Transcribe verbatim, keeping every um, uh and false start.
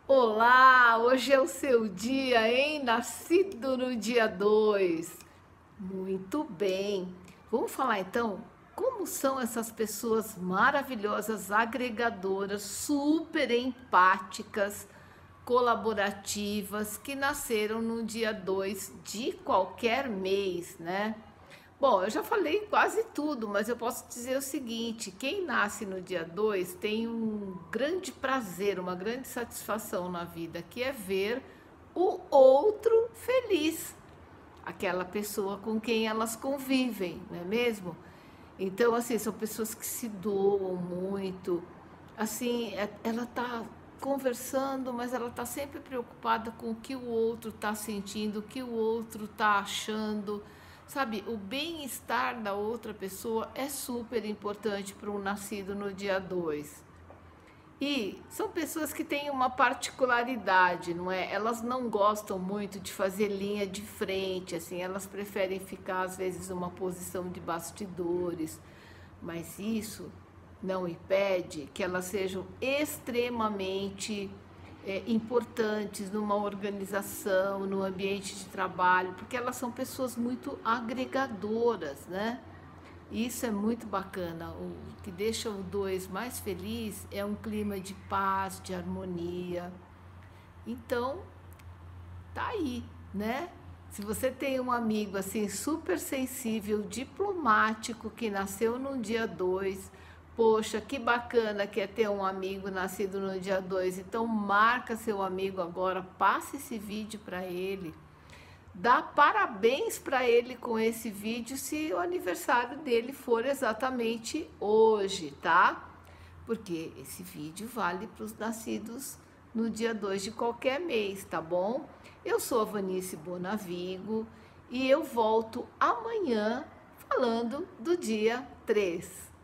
Olá, hoje é o seu dia, hein? Nascido no dia dois. Muito bem. Vamos falar então como são essas pessoas maravilhosas, agregadoras, super empáticas, colaborativas, que nasceram no dia dois de qualquer mês, né? Bom, eu já falei quase tudo, mas eu posso dizer o seguinte: quem nasce no dia dois tem um grande prazer, uma grande satisfação na vida, que é ver o outro feliz, aquela pessoa com quem elas convivem, não é mesmo? Então, assim, são pessoas que se doam muito, assim, é- ela tá conversando, mas ela tá sempre preocupada com o que o outro tá sentindo, o que o outro tá achando, sabe? O bem-estar da outra pessoa é super importante para um nascido no dia dois. E são pessoas que têm uma particularidade, não é? Elas não gostam muito de fazer linha de frente, assim, elas preferem ficar às vezes numa posição de bastidores, mas isso não impede que elas sejam extremamente é, importantes numa organização, no ambiente de trabalho, porque elas são pessoas muito agregadoras, né? Isso é muito bacana. O que deixa o dois mais feliz é um clima de paz, de harmonia. Então, tá aí, né? Se você tem um amigo assim super sensível, diplomático, que nasceu no dia dois, poxa, que bacana que é ter um amigo nascido no dia dois. Então marca seu amigo agora, passa esse vídeo para ele. Dá parabéns para ele com esse vídeo se o aniversário dele for exatamente hoje, tá? Porque esse vídeo vale para os nascidos no dia dois de qualquer mês, tá bom? Eu sou a Vanice Bonavigo e eu volto amanhã falando do dia três.